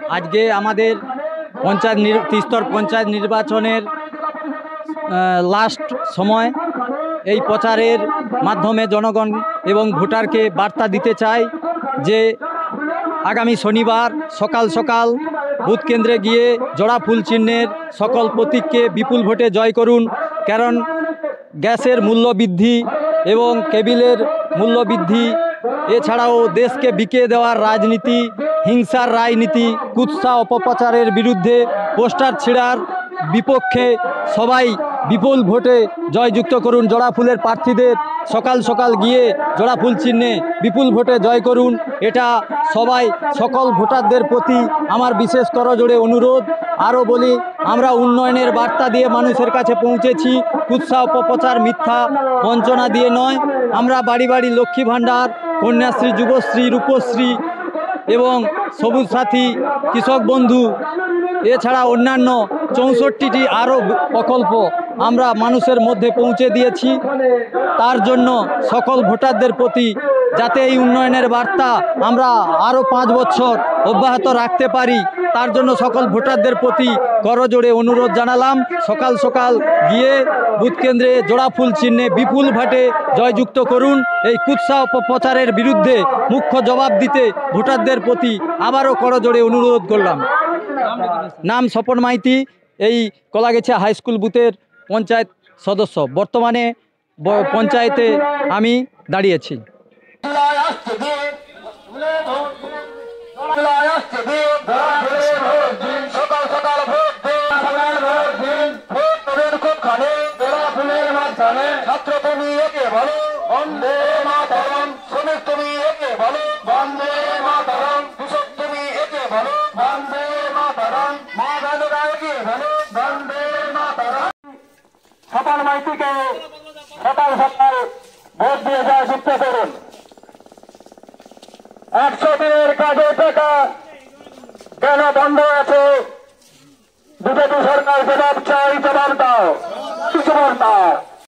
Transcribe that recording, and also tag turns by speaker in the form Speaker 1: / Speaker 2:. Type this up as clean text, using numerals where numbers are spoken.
Speaker 1: আজকে আমাদের ত্রিস্তর পঞ্চায়েত নির্বাচনের লাস্ট সময় এই প্রচারের মাধ্যমে জনগণ এবং ভোটারকে বার্তা দিতে চাই যে আগামী শনিবার সকাল সকাল বুথ কেন্দ্রে গিয়ে জোড়া ফুল চিহ্নের সকল প্রতীককে বিপুল ভোটে জয় করুন। কারণ গ্যাসের মূল্য বৃদ্ধি এবং কেবিলের মূল্য বৃদ্ধি এছাড়াও দেশকে বিকিয়ে দেওয়ার রাজনীতি, হিংসার রাজনীতি, কুৎসা অপপ্রচারের বিরুদ্ধে পোস্টার ছেঁড়ার বিপক্ষে সবাই বিপুল ভোটে জয়যুক্ত করুন। জোড়া ফুলের প্রার্থীদের সকাল সকাল গিয়ে জোড়া ফুল চিহ্নে বিপুল ভোটে জয় করুন। এটা সবাই সকল ভোটারদের প্রতি আমার বিশেষ করজোড়ে অনুরোধ। আরও বলি, আমরা উন্নয়নের বার্তা দিয়ে মানুষের কাছে পৌঁছেছি, কুৎসা অপপ্রচার মিথ্যা বঞ্চনা দিয়ে নয়। আমরা বাড়ি বাড়ি লক্ষ্মী ভাণ্ডার, কন্যাশ্রী, যুবশ্রী, রূপশ্রী এবং সবুজ সাথী, কৃষক বন্ধু এছাড়া অন্যান্য 64টি আরও প্রকল্প আমরা মানুষের মধ্যে পৌঁছে দিয়েছি। তার জন্য সকল ভোটারদের প্রতি যাতে এই উন্নয়নের বার্তা আমরা আরও 5 বছর অব্যাহত রাখতে পারি, তার জন্য সকল ভোটারদের প্রতি করজোড়ে অনুরোধ জানালাম। সকাল সকাল গিয়ে বুথ কেন্দ্রে জোড়া ফুল চিহ্নে বিপুল ভোটে জয়যুক্ত করুন। এই কুৎসা অপপ্রচারের বিরুদ্ধে মুখ্য জবাব দিতে ভোটারদের প্রতি আবারও করজোড়ে অনুরোধ করলাম। নাম স্বপন মাইতি, এই কলাগেছিয়া হাই স্কুল বুথের পঞ্চায়েত সদস্য। বর্তমানে পঞ্চায়েতে আমি দাঁড়িয়েছি।
Speaker 2: স্বপন মাইতিকে সকাল সকাল ভোট দিয়ে জয়যুক্ত করুন। 100 দিনের কাজের টাকা কেন বন্ধ আছে? বিজেপি সরকার জবাব চাই, জবাব দাও, কিছু দাও।